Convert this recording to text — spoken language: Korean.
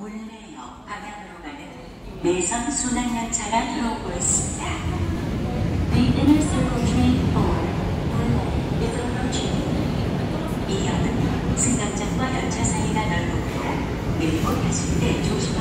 물레역 방향으로 가는 내선 순환열차가 들어오고 있습니다. The Inner Circle Train for Murle is approaching. 이 역은 승강장과 열차 사이가 넓고 그리고 타실 때 조심